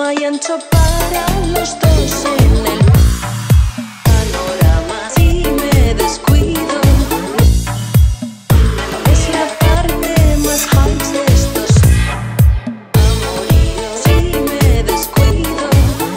hay ancho para los dos en el panorama. Si me descuido, es la parte más house de estos amoríos. Si me descuido,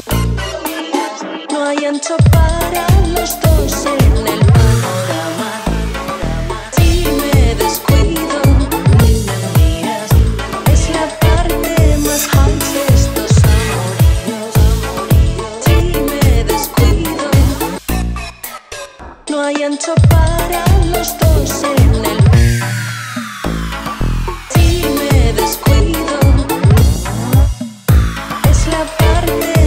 no hay ancho para los dos en el panorama. Si me descuido, ni me miras, es la parte más house de estos amoríos. Si me descuido, no hay ancho para los dos en el. Si me descuido, es la parte